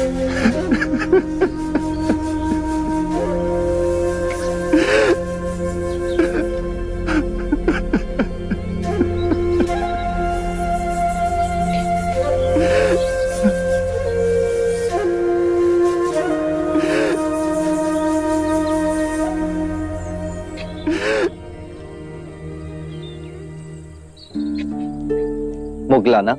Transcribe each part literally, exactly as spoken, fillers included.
मुगलाना,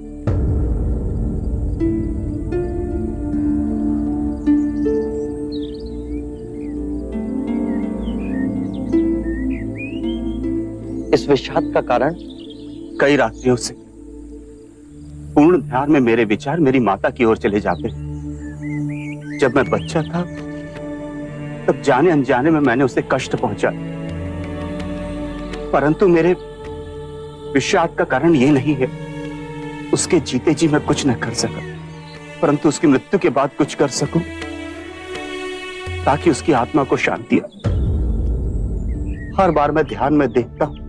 इस विषाद का कारण? कई रात्रियों से पूर्ण ध्यान में मेरे विचार मेरी माता की ओर चले जाते। जब मैं बच्चा था तब जाने अनजाने में मैंने उसे कष्ट पहुंचाया, परंतु मेरे विषाद का कारण यह नहीं है। उसके जीते जी मैं कुछ न कर सका, परंतु उसकी मृत्यु के बाद कुछ कर सकूं ताकि उसकी आत्मा को शांति आए। हर बार मैं ध्यान में देखता हूं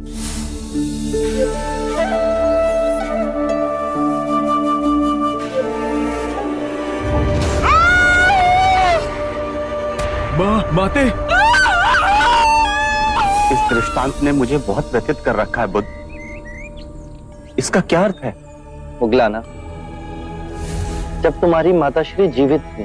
मां, माते। इस दृष्टांत ने मुझे बहुत व्यथित कर रखा है बुद्ध। इसका क्या अर्थ है? मुगलाना, जब तुम्हारी माताश्री जीवित थी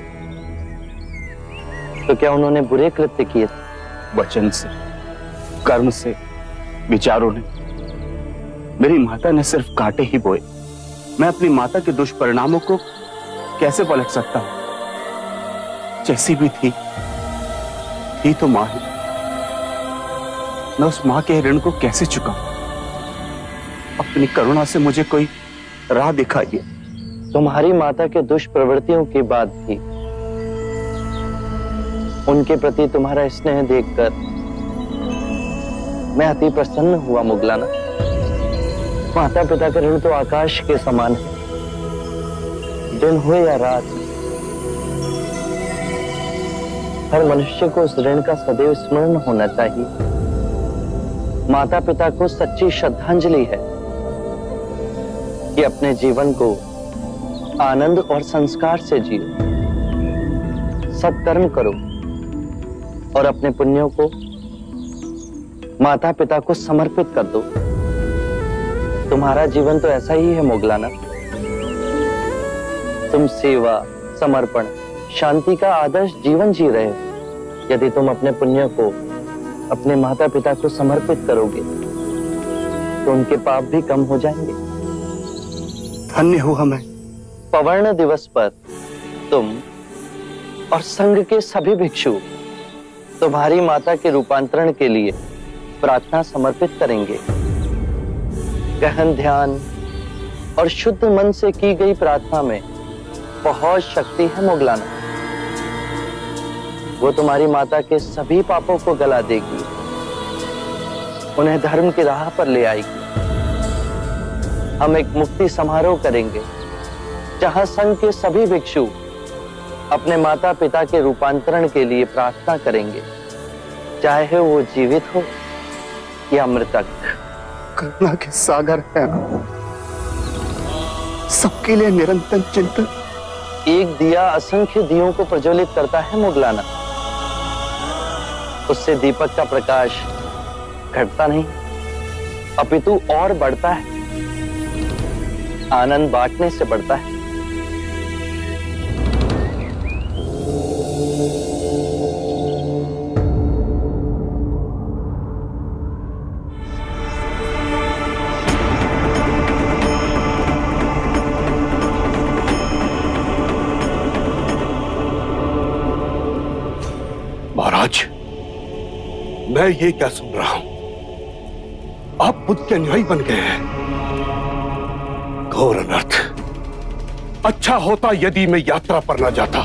तो क्या उन्होंने बुरे कृत्य किए थे? वचन से, कर्म से, विचारों ने। मेरी माता ने सिर्फ कांटे ही बोए। मैं अपनी माता के दुष्परिणामों को कैसे पलट सकता हूं? जैसी भी थी थी तो मां ही। मैं उस मां के ऋण को कैसे चुकाऊं? अपनी करुणा से मुझे कोई राह दिखाइए। तुम्हारी माता के दुष्प्रवृत्तियों के बाद भी उनके प्रति तुम्हारा स्नेह देखकर मैं अति प्रसन्न हुआ मुगलाना। माता पिता का ऋण तो आकाश के समान है, दिन हो या रात। हर मनुष्य को उस ऋण का सदैव स्मरण होना चाहिए। माता पिता को सच्ची श्रद्धांजलि है कि अपने जीवन को आनंद और संस्कार से जियो, सत्कर्म करो और अपने पुण्यों को माता पिता को समर्पित कर दो। तुम्हारा जीवन तो ऐसा ही है मुगलाना। तुम सेवा, समर्पण, शांति का आदर्श जीवन जी रहे हो। यदि तुम अपने पुण्यों को अपने माता पिता को समर्पित करोगे तो उनके पाप भी कम हो जाएंगे। धन्य हुआ मैं। पवर्ण दिवस पर तुम और संघ के सभी भिक्षु तुम्हारी माता के रूपांतरण के लिए प्रार्थना समर्पित करेंगे। गहन ध्यान और शुद्ध मन से की गई प्रार्थना में बहुत शक्ति है मुगलाना। वो तुम्हारी माता के सभी पापों को गला देगी, उन्हें धर्म की राह पर ले आएगी। हम एक मुक्ति समारोह करेंगे जहां संघ के सभी भिक्षु अपने माता पिता के रूपांतरण के लिए प्रार्थना करेंगे, चाहे वो जीवित हो या मृतक। करुणा के सागर है, सबके लिए निरंतर चिंतन। एक दिया असंख्य दियों को प्रज्वलित करता है मुगलाना। उससे दीपक का प्रकाश घटता नहीं अपितु और बढ़ता है। आनंद बांटने से बढ़ता है। महाराज, मैं ये क्या सुन रहा हूं? आप बुद्ध के अनुयायी बन गए हैं। घोर अनर्थ। अच्छा होता यदि मैं यात्रा पर न जाता।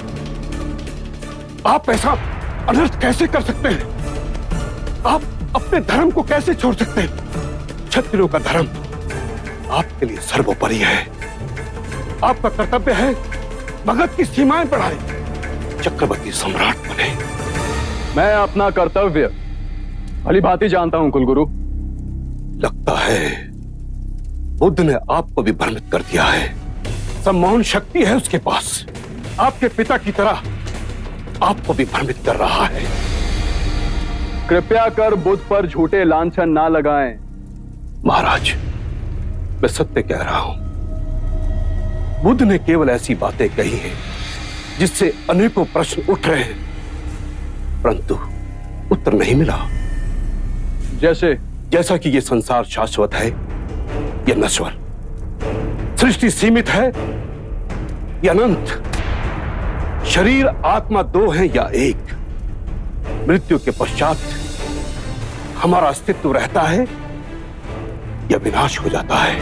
आप ऐसा अनर्थ कैसे कर सकते हैं? आप अपने धर्म को कैसे छोड़ सकते हैं? क्षत्रियों का धर्म आपके लिए सर्वोपरि है। आपका कर्तव्य है भगत की सीमाएं बढ़ाएं, चक्रवर्ती सम्राट बने। मैं अपना कर्तव्य भली भांति जानता हूं कुलगुरु। लगता है बुद्ध ने आपको भी भ्रमित कर दिया है। सम्मोहन शक्ति है उसके पास। आपके पिता की तरह आपको भी भ्रमित कर रहा है। कृपया कर बुद्ध पर झूठे लांछन ना लगाएं। महाराज, मैं सत्य कह रहा हूं। बुद्ध ने केवल ऐसी बातें कही हैं जिससे अनेकों प्रश्न उठ रहे हैं, परंतु उत्तर नहीं मिला। जैसे जैसा कि यह संसार शाश्वत है या नश्वर, सृष्टि सीमित है या अनंत, शरीर आत्मा दो है या एक, मृत्यु के पश्चात हमारा अस्तित्व रहता है या विनाश हो जाता है।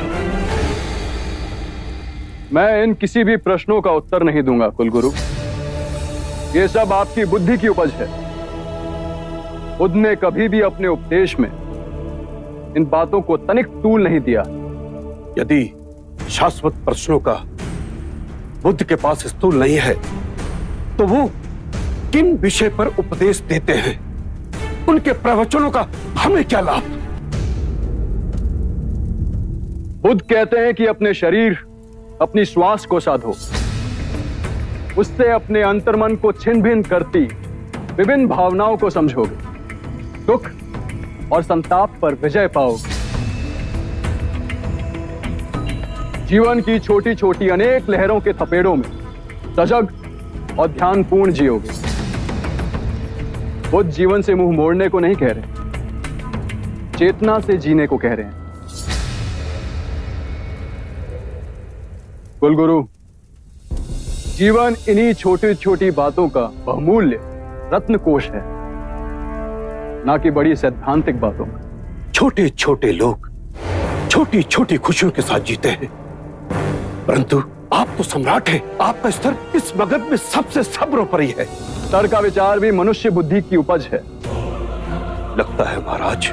मैं इन किसी भी प्रश्नों का उत्तर नहीं दूंगा कुलगुरु। ये सब आपकी बुद्धि की उपज है। बुद्ध ने कभी भी अपने उपदेश में इन बातों को तनिक तूल नहीं दिया। यदि शाश्वत प्रश्नों का बुद्ध के पास स्थूल नहीं है, तो वो किन विषय पर उपदेश देते हैं? उनके प्रवचनों का हमें क्या लाभ? बुद्ध कहते हैं कि अपने शरीर, अपनी श्वास को साधो, उससे अपने अंतर्मन को छिन्न भिन्न करती विभिन्न भावनाओं को समझोगे, दुख और संताप पर विजय पाओगे। जीवन की छोटी छोटी अनेक लहरों के थपेड़ों में सजग और ध्यानपूर्ण जियोगे। बुद्ध जीवन से मुंह मोड़ने को नहीं कह रहे, चेतना से जीने को कह रहे हैं। कुलगुरु, जीवन इन्हीं छोटी छोटी बातों का बहुमूल्य रत्नकोश है, ना कि बड़ी सैद्धांतिक बातों का। छोटे छोटे लोग छोटी छोटी खुशियों के साथ जीते हैं, परंतु आप तो सम्राट हैं। आपका स्तर इस मगध में सबसे सर्वोपरि है। स्तर का विचार भी मनुष्य बुद्धि की उपज है। लगता है महाराज,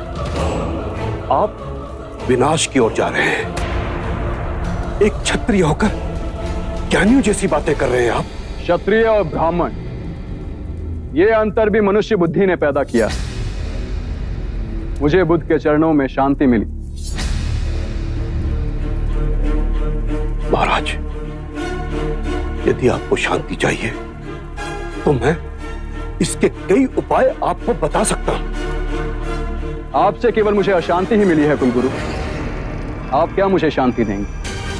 आप विनाश की ओर जा रहे हैं। एक क्षत्रिय होकर ज्ञानियों जैसी बातें कर रहे हैं आप। क्षत्रिय और ब्राह्मण, यह अंतर भी मनुष्य बुद्धि ने पैदा किया। मुझे बुद्ध के चरणों में शांति मिली। महाराज, यदि आपको शांति चाहिए तो मैं इसके कई उपाय आपको बता सकता हूं। आपसे केवल मुझे अशांति ही मिली है कुलगुरु। आप क्या मुझे शांति देंगे?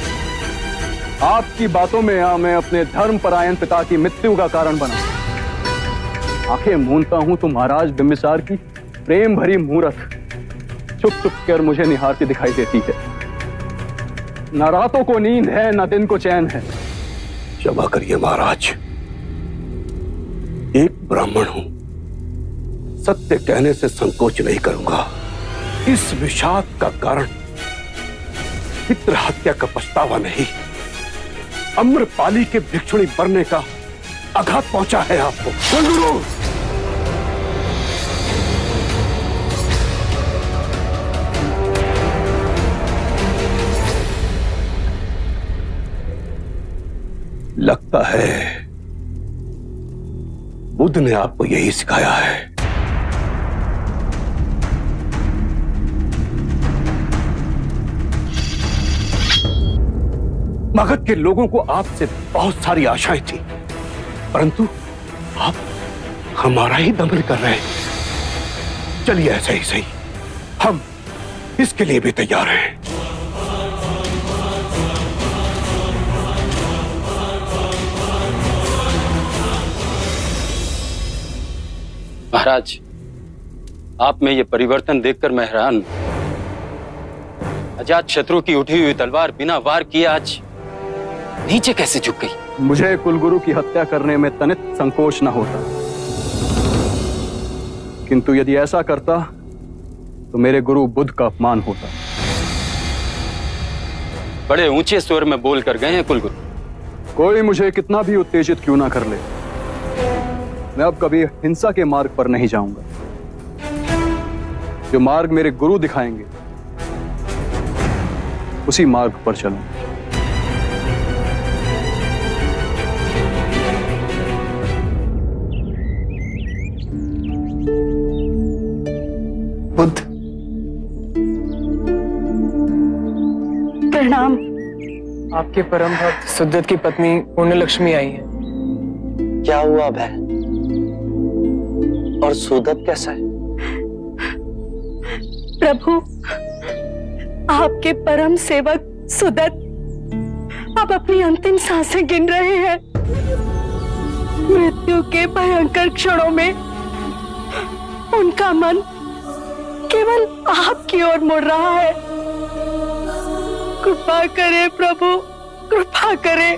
आपकी बातों में या मैं अपने धर्म परायण पिता की मृत्यु का कारण बना। आंखें मूंदता हूं तो महाराज बिंबिसार की प्रेम भरी मूरत चुप चुप कर मुझे निहारती दिखाई देती है। न रातों को नींद है, न दिन को चैन है। क्षमा करिए महाराज, एक ब्राह्मण हूं, सत्य कहने से संकोच नहीं करूंगा। इस विषाद का कारण पितृ हत्या का पछतावा नहीं, अम्रपाली के भिक्षुणी बनने का आघात पहुंचा है आपको। कुलगुरु, लगता है बुद्ध ने आपको यही सिखाया है। मगध के लोगों को आपसे बहुत सारी आशाएं थी, परंतु आप हमारा ही दमन कर रहे हैं। चलिए ऐसा ही सही, हम इसके लिए भी तैयार हैं। महाराज, आप में ये परिवर्तन देखकर मैं हैरान हूं। अजात शत्रु की उठी हुई तलवार बिना वार किए आज नीचे कैसे झुक गई? मुझे कुलगुरु की हत्या करने में तनिक संकोच न होता, किंतु यदि ऐसा करता तो मेरे गुरु बुद्ध का अपमान होता। बड़े ऊंचे स्वर में बोल कर गए हैं कुलगुरु। कोई मुझे कितना भी उत्तेजित क्यों ना कर ले, मैं अब कभी हिंसा के मार्ग पर नहीं जाऊंगा। जो मार्ग मेरे गुरु दिखाएंगे उसी मार्ग पर चलूंगा। बुद्ध, प्रणाम। आपके परम भक्त सुदत्त की पत्नी पुण्य लक्ष्मी आई है। क्या हुआ बहन? और सुदत कैसा है? प्रभु, आपके परम सेवक सुदत अब अपनी अंतिम सांसें गिन रहे हैं। मृत्यु के भयंकर क्षणों में उनका मन केवल आपकी ओर मुड़ रहा है। कृपा करें प्रभु, कृपा करें।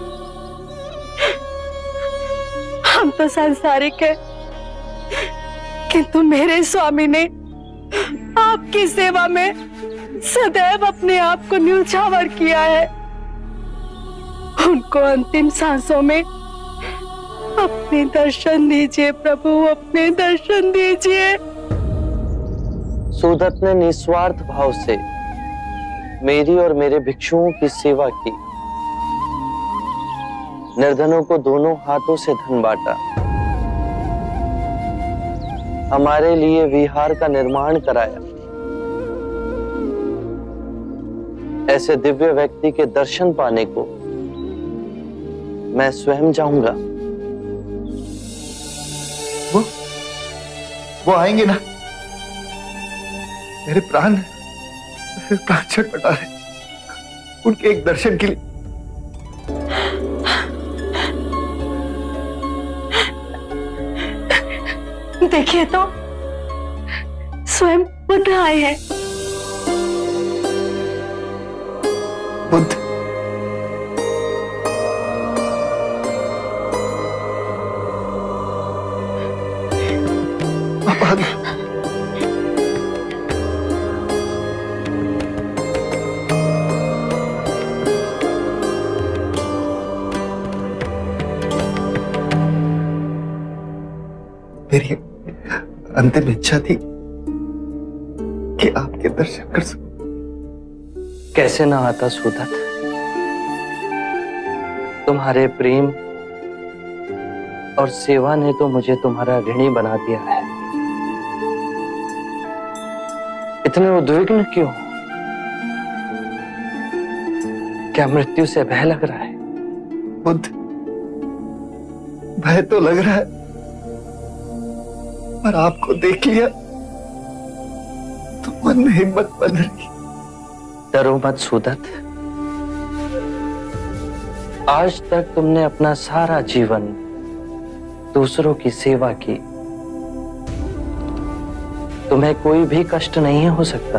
हम तो सांसारिक हैं, किंतु मेरे स्वामी ने आपकी सेवा में सदैव अपने आप को न्यौछावर किया है। उनको अंतिम सांसों में अपने दर्शन दीजिए प्रभु, अपने दर्शन दीजिए। सुदत ने निस्वार्थ भाव से मेरी और मेरे भिक्षुओं की सेवा की। निर्धनों को दोनों हाथों से धन बांटा, हमारे लिए विहार का निर्माण कराया। ऐसे दिव्य व्यक्ति के दर्शन पाने को मैं स्वयं जाऊंगा। वो वो आएंगे ना? मेरे प्राण मेरे प्राण छटपटा रहे उनके एक दर्शन के लिए। देखिए तो, स्वयं बुद्ध आए हैं। बुद्ध? आप आ गए। मेरी अंतिम इच्छा थी कि आपके दर्शन कर सकूं। कैसे ना आता सुदत, तुम्हारे प्रेम और सेवा ने तो मुझे तुम्हारा ऋणी बना दिया है। इतने उद्विग्न क्यों? क्या मृत्यु से भय लग रहा है? बुद्ध, भय तो लग रहा है, पर आपको देख लिया तो मन में हिम्मत बन रही। डरो मत सुदत। आज तक तुमने अपना सारा जीवन दूसरों की सेवा की। तुम्हें कोई भी कष्ट नहीं हो सकता।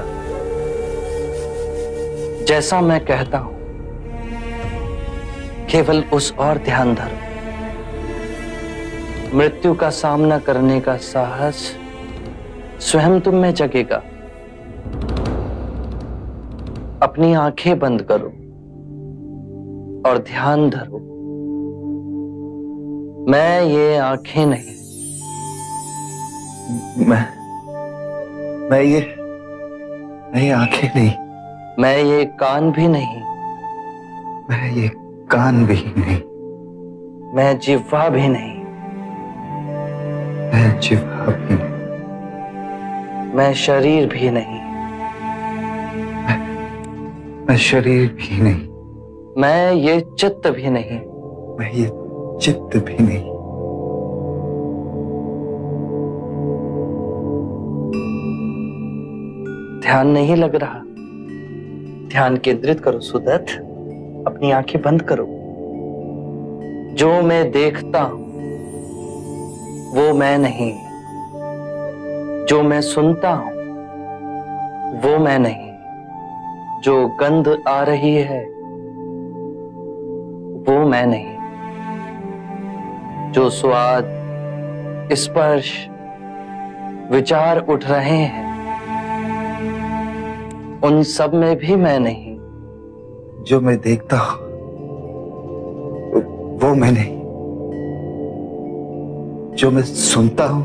जैसा मैं कहता हूं, केवल उस और ध्यान धरो। मृत्यु का सामना करने का साहस स्वयं तुम में जगेगा। अपनी आंखें बंद करो और ध्यान धरो। मैं ये आंखें नहीं, मैं मैं ये मैं ये आंखें नहीं, मैं ये कान भी नहीं, मैं ये कान भी नहीं, मैं जिह्वा भी नहीं, मैं जिह्वा भी नहीं, मैं शरीर भी नहीं, मैं, मैं शरीर भी नहीं, मैं ये चित्त भी नहीं, मैं ये चित्त भी नहीं। ध्यान नहीं लग रहा? ध्यान केंद्रित करो सुदत। अपनी आंखें बंद करो। जो मैं देखता हूं वो मैं नहीं, जो मैं सुनता हूं वो मैं नहीं, जो गंध आ रही है वो मैं नहीं, जो स्वाद, स्पर्श, विचार उठ रहे हैं उन सब में भी मैं नहीं। जो मैं देखता हूं वो मैं नहीं, जो मैं सुनता हूं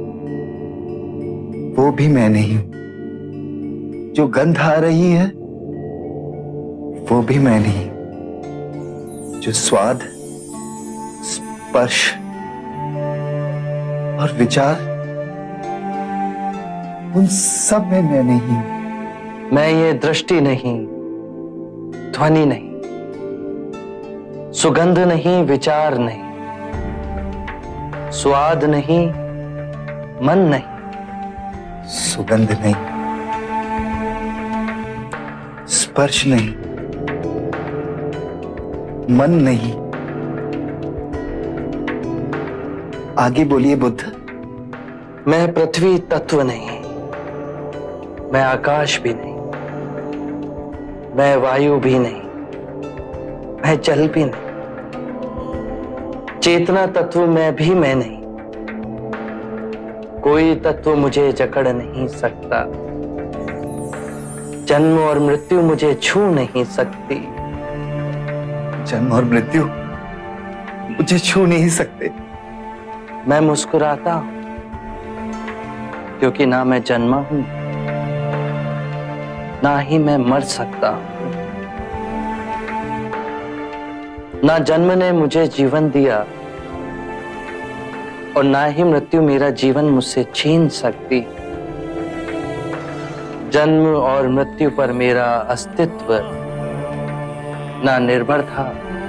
वो भी मैं नहीं हूं, जो गंध आ रही है वो भी मैं नहीं, जो स्वाद, स्पर्श और विचार उन सब में मैं नहीं हूं। मैं ये दृष्टि नहीं, ध्वनि नहीं, सुगंध नहीं, विचार नहीं, स्वाद नहीं, मन नहीं, सुगंध नहीं, स्पर्श नहीं, मन नहीं। आगे बोलिए बुद्ध। मैं पृथ्वी तत्व नहीं, मैं आकाश भी नहीं, मैं वायु भी नहीं, मैं जल भी नहीं, चेतना तत्व में भी मैं नहीं। कोई तत्व मुझे जकड़ नहीं सकता, जन्म और मृत्यु मुझे छू नहीं सकती। जन्म और मृत्यु मुझे छू नहीं सकते। मैं मुस्कुराता हूं क्योंकि ना मैं जन्मा हूं, ना ही मैं मर सकता हूं। ना जन्म ने मुझे जीवन दिया और ना ही मृत्यु मेरा जीवन मुझसे छीन सकती। जन्म और मृत्यु पर मेरा अस्तित्व ना निर्भर था,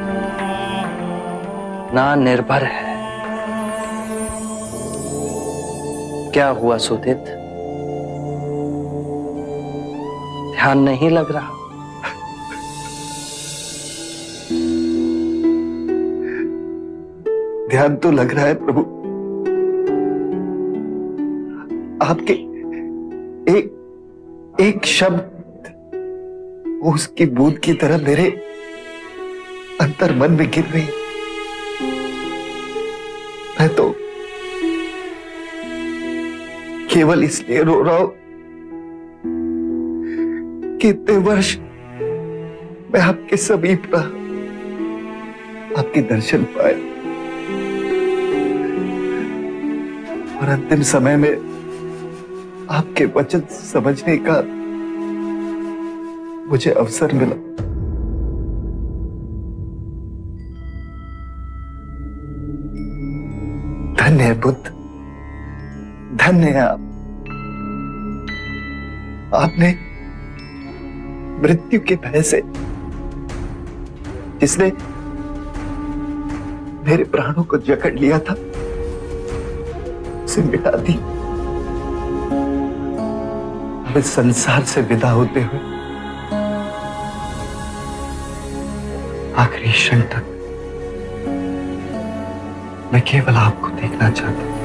ना निर्भर है। क्या हुआ सुदित? ध्यान नहीं लग रहा? ध्यान तो लग रहा है प्रभु। आपके एक एक शब्द उसकी बूंद की तरह मेरे अंतर मन में गिर रही। मैं तो केवल इसलिए रो रहा हूं कि इतने वर्ष मैं आपके समीप रहा, आपके दर्शन पाए और अंतिम समय में आपके वचन समझने का मुझे अवसर मिला। धन्य है बुद्ध, धन्य है आप। आपने मृत्यु के भय से, जिसने मेरे प्राणों को जकड़ लिया था, उसे मिटा दी। अब इस संसार से विदा होते हुए आखिरी क्षण तक मैं केवल आपको देखना चाहता हूं।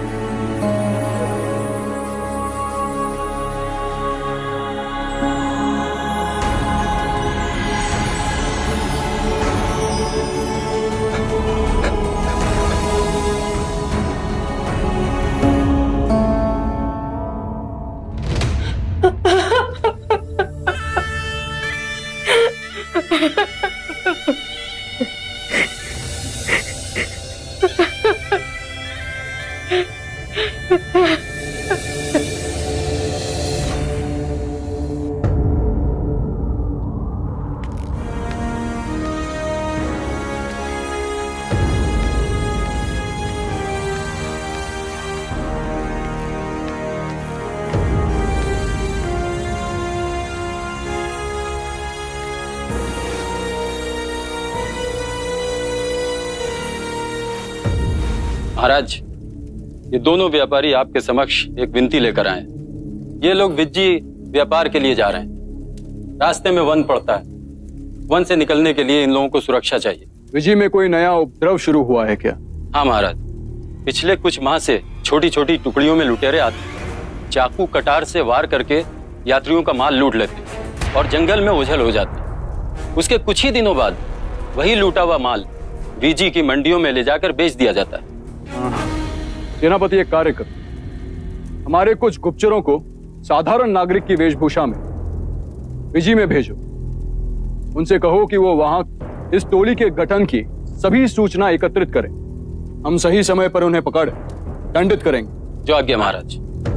महाराज, ये दोनों व्यापारी आपके समक्ष एक विनती लेकर आए। ये लोग विज्जी व्यापार के लिए जा रहे हैं। रास्ते में वन पड़ता है। वन से निकलने के लिए इन लोगों को सुरक्षा चाहिए। विजी में कोई नया उपद्रव शुरू हुआ है क्या? हाँ महाराज, पिछले कुछ माह से छोटी छोटी टुकड़ियों में लुटेरे आते, चाकू कटार से वार करके यात्रियों का माल लूट लेते और जंगल में ओझल हो जाते। उसके कुछ ही दिनों बाद वही लूटा हुआ माल विजी की मंडियों में ले जाकर बेच दिया जाता है। सेनापति, एक कार्य कर, हमारे कुछ गुप्तचरों को साधारण नागरिक की वेशभूषा में विजी में भेजो। उनसे कहो कि वो वहां इस टोली के गठन की सभी सूचना एकत्रित करें। हम सही समय पर उन्हें पकड़ दंडित करेंगे। जो आज्ञा महाराज।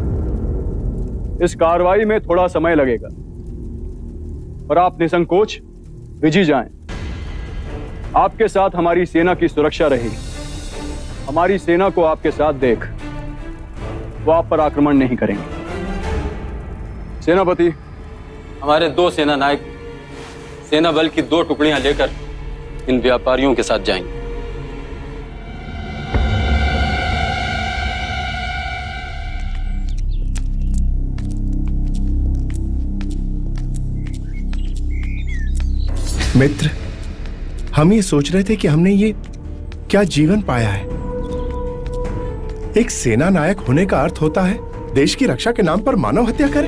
इस कार्रवाई में थोड़ा समय लगेगा और आप निसंकोच विजी जाएं। आपके साथ हमारी सेना की सुरक्षा रहेगी। हमारी सेना को आपके साथ देख वो आप पर आक्रमण नहीं करेंगे। सेनापति, हमारे दो सेना नायक सेना बल की दो टुकड़ियां लेकर इन व्यापारियों के साथ जाएंगे। मित्र, हम ये सोच रहे थे कि हमने ये क्या जीवन पाया है। एक सेना नायक होने का अर्थ होता है देश की रक्षा के नाम पर मानव हत्या करें।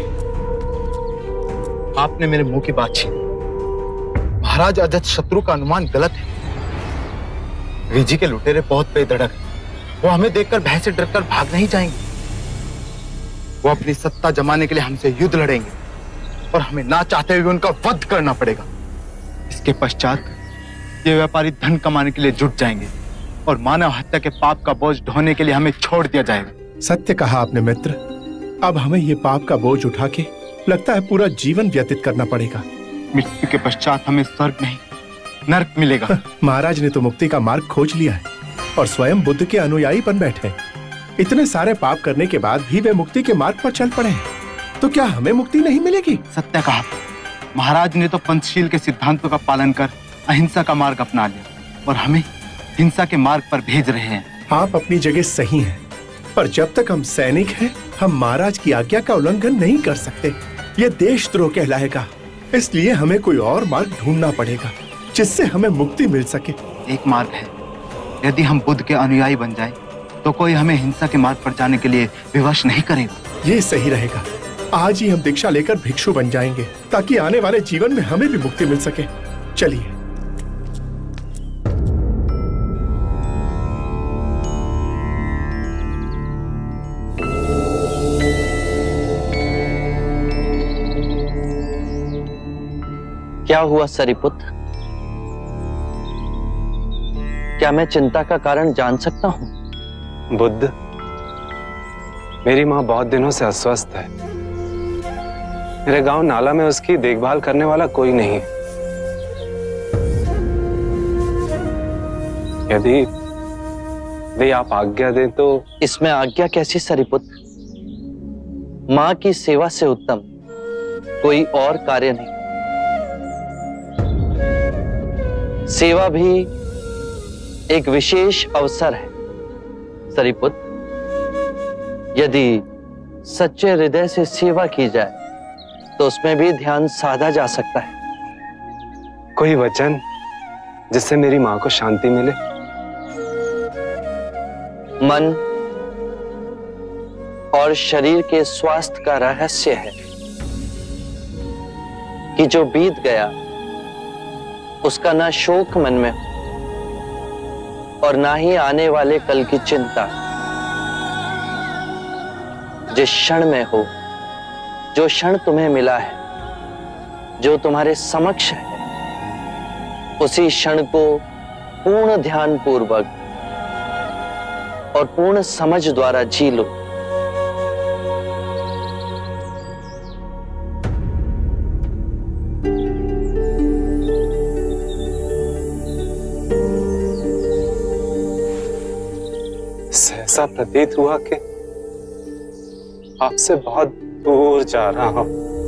आपने मेरे मुंह की बात छीनी। महाराज अजत शत्रु का अनुमान गलत है। रीजी के लुटेरे बहुत बेधड़क हैं। वो हमें देखकर भय से डरकर भाग नहीं जाएंगे। वो अपनी सत्ता जमाने के लिए हमसे युद्ध लड़ेंगे और हमें ना चाहते हुए उनका वध करना पड़ेगा। इसके पश्चात ये व्यापारी धन कमाने के लिए जुट जाएंगे और मानव हत्या के पाप का बोझ ढोने के लिए हमें छोड़ दिया जाएगा। सत्य कहा आपने मित्र। अब हमें ये पाप का बोझ उठा के लगता है पूरा जीवन व्यतीत करना पड़ेगा। मृत्यु के पश्चात हमें स्वर्ग नहीं नरक मिलेगा। महाराज ने तो मुक्ति का मार्ग खोज लिया है और स्वयं बुद्ध के अनुयायी बन बैठे। इतने सारे पाप करने के बाद भी वे मुक्ति के मार्ग पर चल पड़े हैं, तो क्या हमें मुक्ति नहीं मिलेगी? सत्य कहा। महाराज ने तो पंचशील के सिद्धांतों का पालन कर अहिंसा का मार्ग अपना लिया और हमें हिंसा के मार्ग पर भेज रहे हैं। आप अपनी जगह सही हैं, पर जब तक हम सैनिक हैं, हम महाराज की आज्ञा का उल्लंघन नहीं कर सकते। ये देशद्रोह कहलाएगा। इसलिए हमें कोई और मार्ग ढूंढना पड़ेगा जिससे हमें मुक्ति मिल सके। एक मार्ग है, यदि हम बुद्ध के अनुयायी बन जाएं, तो कोई हमें हिंसा के मार्ग पर जाने के लिए विवश नहीं करेगा। ये सही रहेगा। आज ही हम दीक्षा लेकर भिक्षु बन जाएंगे ताकि आने वाले जीवन में हमें भी मुक्ति मिल सके। चलिए। क्या हुआ सरिपुत्र? क्या मैं चिंता का कारण जान सकता हूं? बुद्ध, मेरी मां बहुत दिनों से अस्वस्थ है। मेरे गांव नाला में उसकी देखभाल करने वाला कोई नहीं। यदि वे आप आज्ञा दें तो। इसमें आज्ञा कैसी सरिपुत्र? मां की सेवा से उत्तम कोई और कार्य नहीं। सेवा भी एक विशेष अवसर है सरिपुत्र। यदि सच्चे हृदय से सेवा की जाए तो उसमें भी ध्यान साधा जा सकता है। कोई वचन जिससे मेरी मां को शांति मिले? मन और शरीर के स्वास्थ्य का रहस्य है कि जो बीत गया उसका ना शोक मन में हो और ना ही आने वाले कल की चिंता। जिस क्षण में हो, जो क्षण तुम्हें मिला है, जो तुम्हारे समक्ष है, उसी क्षण को पूर्ण ध्यान पूर्वक और पूर्ण समझ द्वारा जी लो। ऐसा प्रतीत हुआ कि आपसे बहुत दूर जा रहा हूं।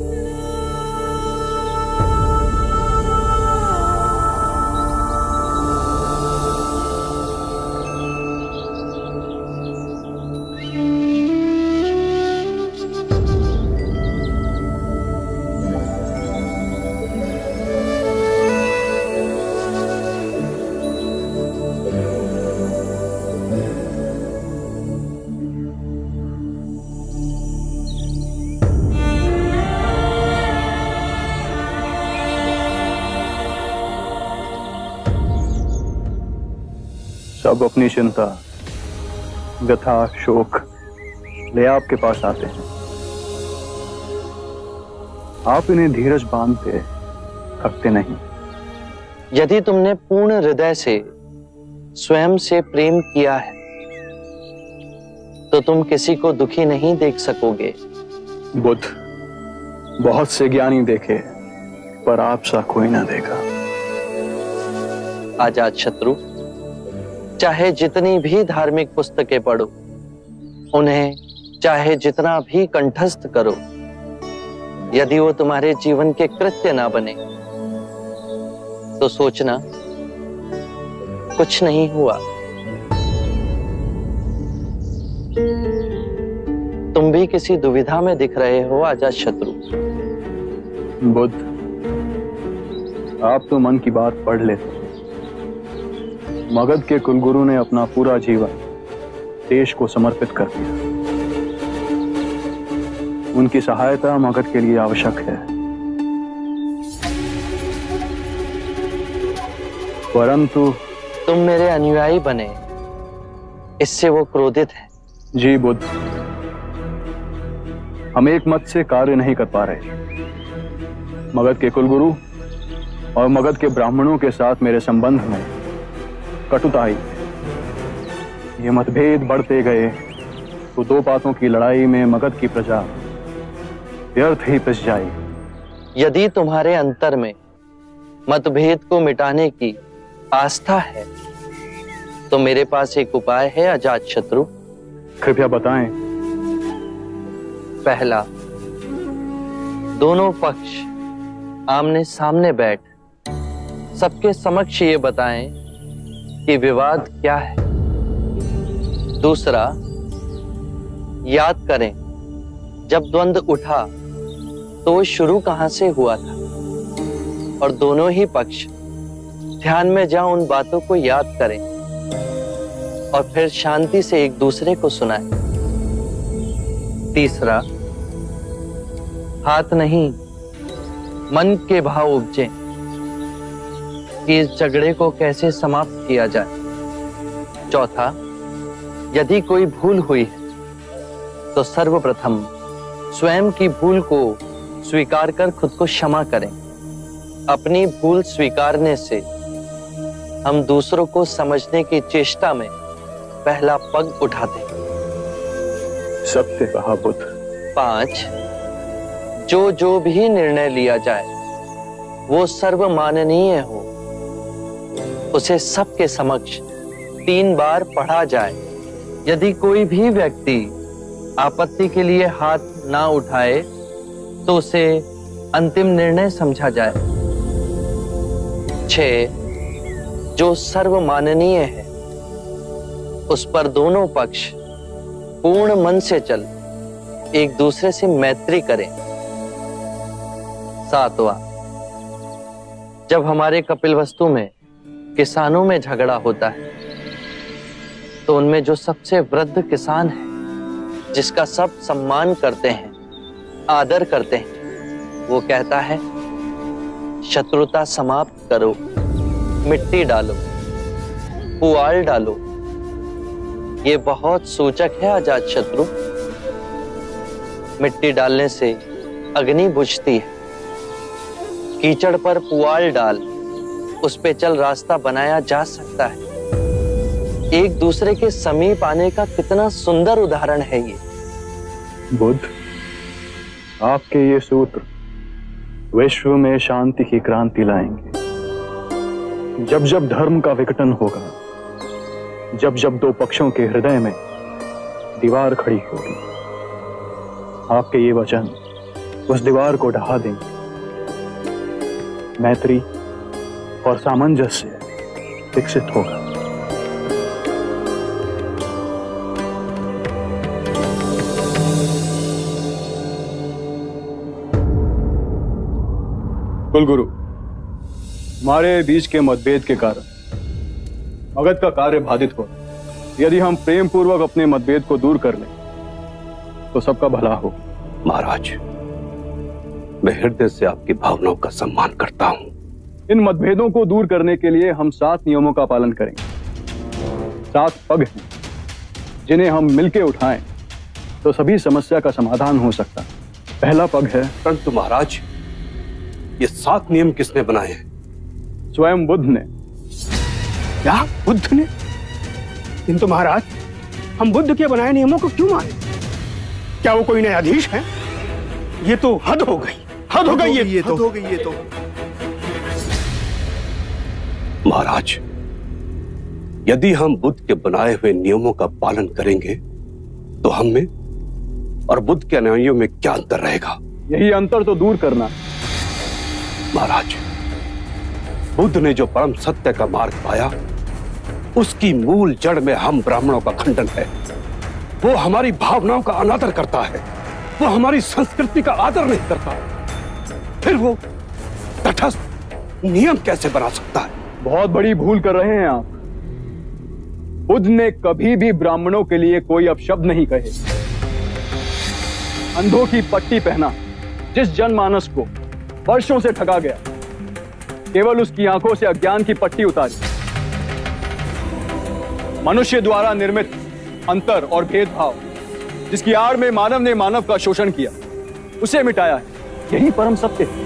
सब अपनी चिंता, व्यथा, शोक ले आपके पास आते हैं। आप इन्हें धीरज बांधते थकते नहीं। यदि तुमने पूर्ण हृदय से स्वयं से प्रेम किया है तो तुम किसी को दुखी नहीं देख सकोगे। बुद्ध, बहुत से ज्ञानी देखे पर आप सा कोई ना देखा। आजाद शत्रु, चाहे जितनी भी धार्मिक पुस्तकें पढ़ो, उन्हें चाहे जितना भी कंठस्थ करो, यदि वो तुम्हारे जीवन के कृत्य ना बने तो सोचना कुछ नहीं हुआ। तुम भी किसी दुविधा में दिख रहे हो आजाद शत्रु। बुद्ध, आप तो मन की बात पढ़ लेते। मगध के कुलगुरु ने अपना पूरा जीवन देश को समर्पित कर दिया। उनकी सहायता मगध के लिए आवश्यक है, परंतु तुम मेरे अनुयायी बने, इससे वो क्रोधित है। जी बुद्ध, हम एक मत से कार्य नहीं कर पा रहे। मगध के कुलगुरु और मगध के ब्राह्मणों के साथ मेरे संबंध में कटुता आई। ये मतभेद बढ़ते गए तो दो बातों की लड़ाई में मगध की प्रजा व्यर्थ ही पिस जाएगी। यदि तुम्हारे अंतर में मतभेद को मिटाने की आस्था है तो मेरे पास एक उपाय है अजातशत्रु। कृपया बताएं। पहला, दोनों पक्ष आमने सामने बैठ सबके समक्ष ये बताएं कि विवाद क्या है। दूसरा, याद करें जब द्वंद्व उठा तो वो शुरू कहां से हुआ था, और दोनों ही पक्ष ध्यान में जा उन बातों को याद करें और फिर शांति से एक दूसरे को सुनाएं। तीसरा, हाथ नहीं मन के भाव उपजे कि इस झगड़े को कैसे समाप्त किया जाए। चौथा, यदि कोई भूल हुई है तो सर्वप्रथम स्वयं की भूल को स्वीकार कर खुद को क्षमा करें। अपनी भूल स्वीकारने से हम दूसरों को समझने की चेष्टा में पहला पग उठाते हैं। सत्य कहा बुद्ध। पांच, जो जो भी निर्णय लिया जाए वो सर्वमाननीय हो, उसे सबके समक्ष तीन बार पढ़ा जाए। यदि कोई भी व्यक्ति आपत्ति के लिए हाथ ना उठाए तो उसे अंतिम निर्णय समझा जाए। छह, जो सर्वमाननीय है उस पर दोनों पक्ष पूर्ण मन से चल एक दूसरे से मैत्री करें। सातवां, जब हमारे कपिलवस्तु में किसानों में झगड़ा होता है तो उनमें जो सबसे वृद्ध किसान है, जिसका सब सम्मान करते हैं, आदर करते हैं, वो कहता है, शत्रुता समाप्त करो, मिट्टी डालो, पुआल डालो। ये बहुत सूचक है अजातशत्रु। मिट्टी डालने से अग्नि बुझती है, कीचड़ पर पुआल डाल उस पे चल रास्ता बनाया जा सकता है। एक दूसरे के समीप आने का कितना सुंदर उदाहरण है ये। बुद्ध, आपके ये सूत्र विश्व में शांति की क्रांति लाएंगे। जब जब धर्म का विघटन होगा, जब जब दो पक्षों के हृदय में दीवार खड़ी होगी, आपके ये वचन उस दीवार को ढहा देंगे। मैत्री और सामंजस्य विकसित होगा। कुलगुरु, हमारे बीच के मतभेद के कारण मगध का कार्य बाधित हो। यदि हम प्रेम पूर्वक अपने मतभेद को दूर कर लें तो सबका भला हो। महाराज, मैं हृदय से आपकी भावनाओं का सम्मान करता हूं। इन मतभेदों को दूर करने के लिए हम सात नियमों का पालन करेंगे। सात पग हैं जिन्हें हम मिलके उठाएं तो सभी समस्या का समाधान हो सकता है। पहला पग है, परंतु महाराज, ये सात नियम किसने बनाए हैं? स्वयं बुद्ध ने। क्या बुद्ध ने? किंतु महाराज, हम बुद्ध के बनाए नियमों को क्यों माने? क्या वो कोई न्यायाधीश है? ये तो हद हो गई, हद हो गई ये, ये तो। हो गई ये तो। महाराज, यदि हम बुद्ध के बनाए हुए नियमों का पालन करेंगे तो हम में और बुद्ध के अनुयायियों में क्या अंतर रहेगा? यही अंतर तो दूर करना। महाराज, बुद्ध ने जो परम सत्य का मार्ग पाया, उसकी मूल जड़ में हम ब्राह्मणों का खंडन है। वो हमारी भावनाओं का अनादर करता है, वो हमारी संस्कृति का आदर नहीं करता। फिर वो तटस्थ नियम कैसे बना सकता है? बहुत बड़ी भूल कर रहे हैं आप। बुद्ध ने कभी भी ब्राह्मणों के लिए कोई अपशब्द नहीं कहे। अंधों की पट्टी पहना जिस जनमानस को वर्षों से ठगा गया, केवल उसकी आंखों से अज्ञान की पट्टी उतारी। मनुष्य द्वारा निर्मित अंतर और भेदभाव, जिसकी आड़ में मानव ने मानव का शोषण किया, उसे मिटाया है। यही परम सत्य है।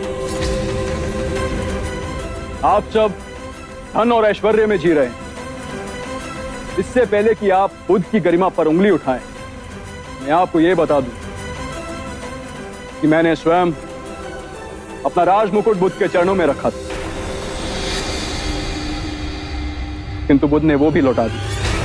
आप सब धन और ऐश्वर्य में जी रहे हैं। इससे पहले कि आप बुद्ध की गरिमा पर उंगली उठाएं, मैं आपको यह बता दूं कि मैंने स्वयं अपना राज मुकुट बुद्ध के चरणों में रखा था, किंतु बुद्ध ने वो भी लौटा दिया।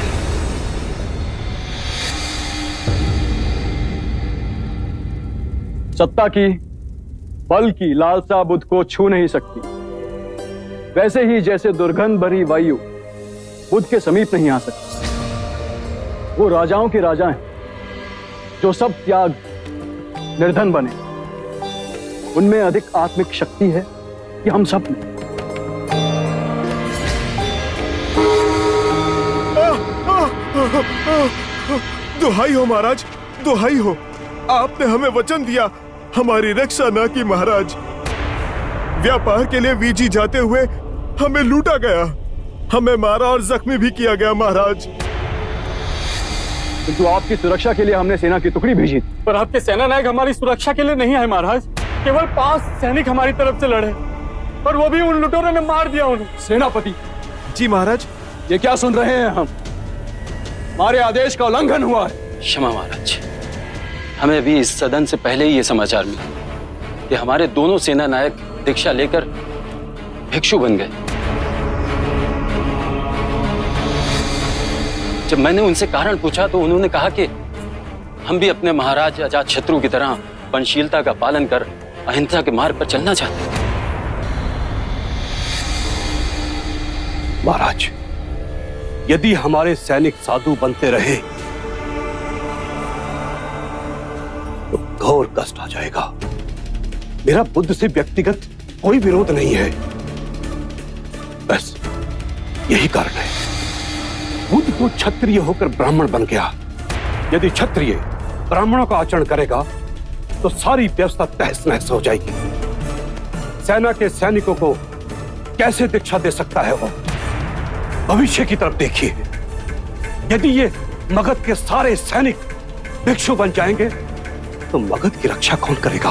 सत्ता की, बल की लालसा बुद्ध को छू नहीं सकती, वैसे ही जैसे दुर्गंध भरी वायु बुद्ध के समीप नहीं आ सकती। वो राजाओं के राजा हैं, जो सब त्याग निर्धन बने। उनमें अधिक आत्मिक शक्ति है कि हम सब में। दुहाई हो महाराज, दुहाई हो। आपने हमें वचन दिया, हमारी रक्षा न की महाराज। व्यापार के लिए वीजी जाते हुए हमें लूटा गया, हमें मारा और जख्मी भी किया गया महाराज। किंतु आपकी सुरक्षा के लिए हमने सेना की टुकड़ी भेजी। पर आपके सेना नायक हमारी सुरक्षा के लिए नहीं आए महाराज। केवल पांच सैनिक हमारी तरफ से लड़े, पर वो भी उन लुटेरों ने मार दिया उन्हें। सेनापति जी महाराज, ये क्या सुन रहे हैं हम? हमारे आदेश का उल्लंघन हुआ है। क्षमा महाराज, हमें भी इस सदन से पहले ही ये समाचार मिला कि हमारे दोनों सेना नायक दीक्षा लेकर भिक्षु बन गए। जब मैंने उनसे कारण पूछा तो उन्होंने कहा कि हम भी अपने महाराज अजातशत्रु की तरह पंचशीलता का पालन कर अहिंसा के मार्ग पर चलना चाहते हैं। महाराज, यदि हमारे सैनिक साधु बनते रहे तो घोर कष्ट आ जाएगा। मेरा बुद्ध से व्यक्तिगत कोई विरोध नहीं है, बस यही कारण है। बुद्ध तो क्षत्रिय होकर ब्राह्मण बन गया। यदि क्षत्रिय ब्राह्मणों का आचरण करेगा तो सारी व्यवस्था तहस नहस हो जाएगी। सेना के सैनिकों को कैसे दीक्षा दे सकता है वो? भविष्य की तरफ देखिए। यदि ये मगध के सारे सैनिक भिक्षु बन जाएंगे तो मगध की रक्षा कौन करेगा?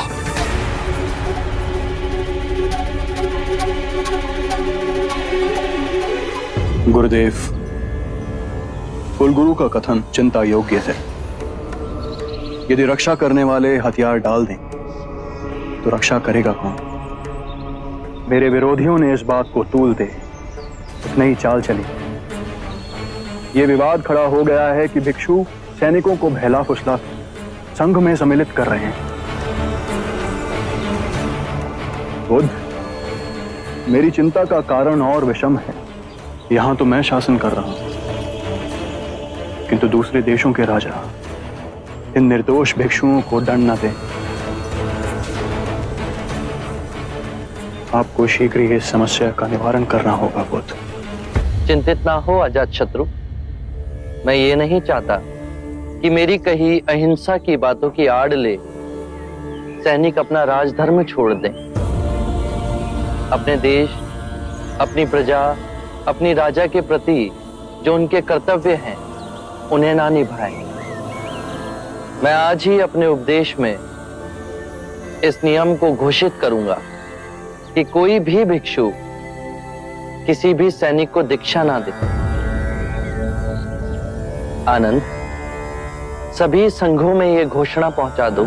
गुरुदेव, कुलगुरु का कथन चिंता योग्य है। यदि रक्षा करने वाले हथियार डाल दें तो रक्षा करेगा कौन? मेरे विरोधियों ने इस बात को तूल दे नई चाल चली। ये विवाद खड़ा हो गया है कि भिक्षु सैनिकों को बहला फुसला संघ में सम्मिलित कर रहे हैं। बुद्ध, मेरी चिंता का कारण और विषम है। यहां तो मैं शासन कर रहा हूं, किंतु दूसरे देशों के राजा इन निर्दोष भिक्षुओं को दंड न दें। आपको शीघ्र ही इस समस्या का निवारण करना होगा बुद्ध। चिंतित ना हो अजातशत्रु, मैं ये नहीं चाहता कि मेरी कही अहिंसा की बातों की आड़ ले सैनिक अपना राजधर्म छोड़ दें। अपने देश, अपनी प्रजा, अपनी राजा के प्रति जो उनके कर्तव्य हैं उन्हें ना निभाएं। मैं आज ही अपने उपदेश में इस नियम को घोषित करूंगा कि कोई भी भिक्षु किसी भी सैनिक को दीक्षा ना दे। आनंद, सभी संघों में यह घोषणा पहुंचा दो।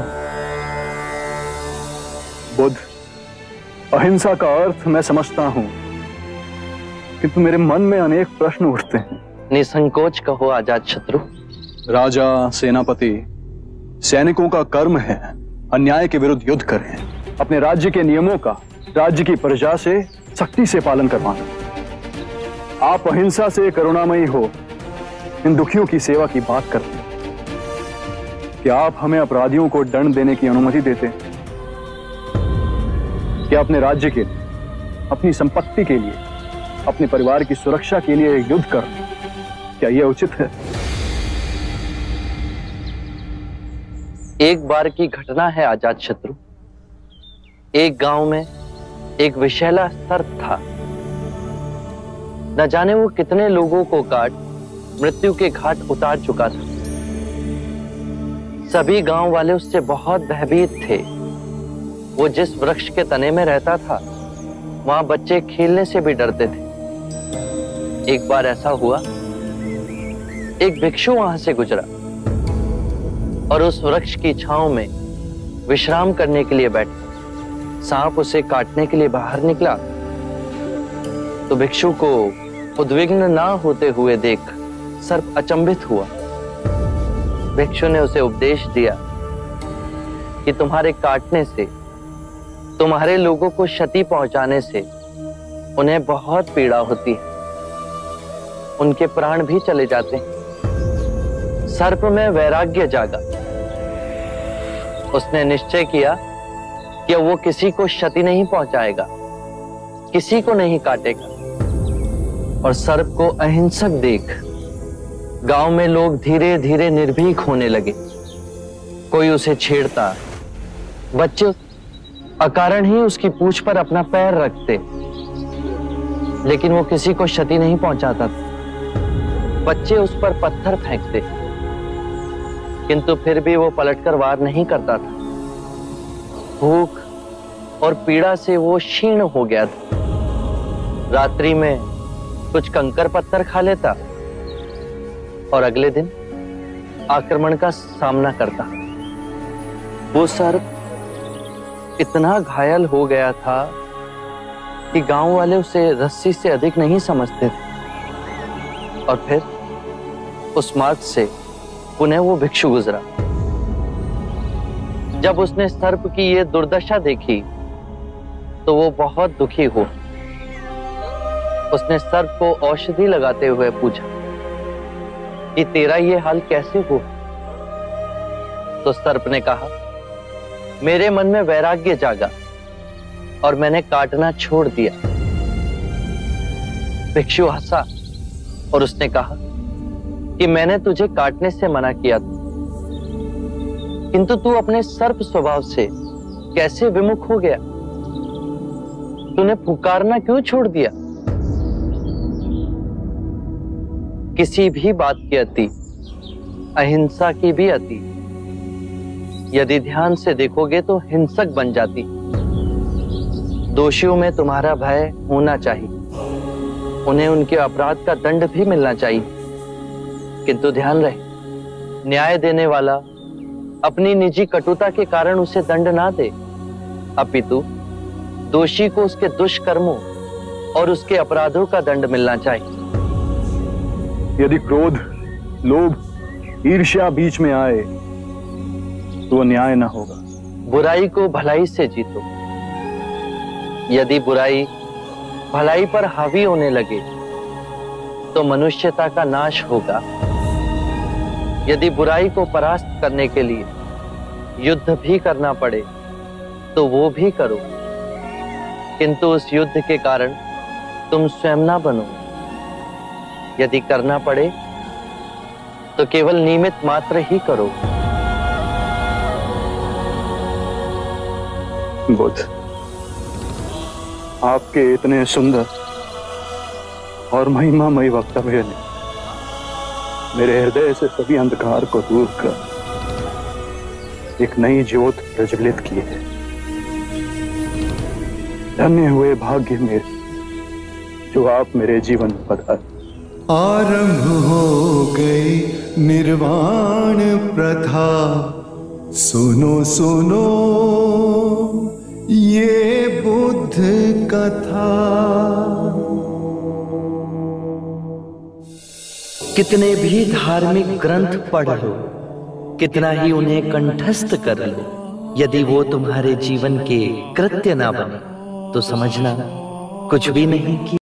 बुद्ध, अहिंसा का अर्थ मैं समझता हूं, किंतु मेरे मन में अनेक प्रश्न उठते हैं। निसंकोच कहो अजातशत्रु। राजा, सेनापति, सैनिकों का कर्म है अन्याय के विरुद्ध युद्ध करें, अपने राज्य के नियमों का राज्य की प्रजा से सख्ती से पालन करवाना। आप अहिंसा से करुणामयी हो इन दुखियों की सेवा की बात करते हैं। क्या आप हमें अपराधियों को दंड देने की अनुमति देते? क्या अपने राज्य के अपनी संपत्ति के लिए, अपने परिवार की सुरक्षा के लिए युद्ध करना, क्या यह उचित है? एक बार की घटना है आजाद शत्रु। एक गांव में एक विषैला सर्प था। न जाने वो कितने लोगों को काट मृत्यु के घाट उतार चुका था। सभी गांव वाले उससे बहुत भयभीत थे। वो जिस वृक्ष के तने में रहता था, वहां बच्चे खेलने से भी डरते थे। एक बार ऐसा हुआ, एक भिक्षु वहां से गुजरा और उस वृक्ष की छांव में विश्राम करने के लिए बैठा। सांप उसे काटने के लिए बाहर निकला तो भिक्षु को उद्विग्न ना होते हुए देख सर्प अचंभित हुआ। भिक्षु ने उसे उपदेश दिया कि तुम्हारे काटने से, तुम्हारे लोगों को क्षति पहुंचाने से उन्हें बहुत पीड़ा होती है, उनके प्राण भी चले जाते हैं। सर्प में वैराग्य जागा। उसने निश्चय किया कि वो किसी को क्षति नहीं पहुंचाएगा, किसी को नहीं काटेगा। और सर्प को अहिंसक देख गांव में लोग धीरे धीरे निर्भीक होने लगे। कोई उसे छेड़ता, बच्चे अकारण ही उसकी पूंछ पर अपना पैर रखते, लेकिन वो किसी को क्षति नहीं पहुंचाता था। बच्चे उस पर पत्थर फेंकते, किंतु फिर भी वो पलटकर वार नहीं करता था। भूख और पीड़ा से वो क्षीण हो गया था। रात्रि में कुछ कंकर पत्थर खा लेता और अगले दिन आक्रमण का सामना करता। वो सर्प इतना घायल हो गया था कि गांव वाले उसे रस्सी से अधिक नहीं समझते थे। और फिर उस मार्ग से पुनः वो भिक्षु गुजरा। जब उसने सर्प की ये दुर्दशा देखी तो वो बहुत दुखी हुआ। उसने सर्प को औषधि लगाते हुए पूछा कि तेरा ये हाल कैसे हुआ? तो सर्प ने कहा, मेरे मन में वैराग्य जागा और मैंने काटना छोड़ दिया। भिक्षु हंसा और उसने कहा कि मैंने तुझे काटने से मना किया था, किंतु तू अपने सर्प स्वभाव से कैसे विमुख हो गया? तूने पुकारना क्यों छोड़ दिया? किसी भी बात की अति, अहिंसा की भी अति, यदि ध्यान से देखोगे तो हिंसक बन जाती। दोषियों में तुम्हारा भय होना चाहिए, उन्हें उनके अपराध का दंड भी मिलना चाहिए, किंतु ध्यान रहे, न्याय देने वाला अपनी निजी कटुता के कारण उसे दंड ना दे, अपितु दोषी को उसके दुष्कर्मों और उसके अपराधों का दंड मिलना चाहिए। यदि क्रोध, लोभ, ईर्ष्या बीच में आए तो न्याय न होगा। बुराई को भलाई से जीतो। यदि बुराई भलाई पर हावी होने लगे तो मनुष्यता का नाश होगा। यदि बुराई को परास्त करने के लिए युद्ध भी करना पड़े तो वो भी करो, किंतु उस युद्ध के कारण तुम स्वयं ना बनो। यदि करना पड़े तो केवल निमित्त मात्र ही करो। बुद्ध, आपके इतने सुंदर और महिमामयी वक्तव्य ने मेरे हृदय से सभी अंधकार को दूर कर एक नई ज्योत प्रज्वलित की है। धन्य हुए भाग्य मेरे जो आप मेरे जीवन में पधारे। आरंभ हो गई निर्वाण प्रथा, सुनो सुनो ये बुद्ध कथा। कितने भी धार्मिक ग्रंथ पढ़ लो, कितना ही उन्हें कंठस्थ कर लो, यदि वो तुम्हारे जीवन के कृत्य ना बने तो समझना कुछ भी नहीं किया।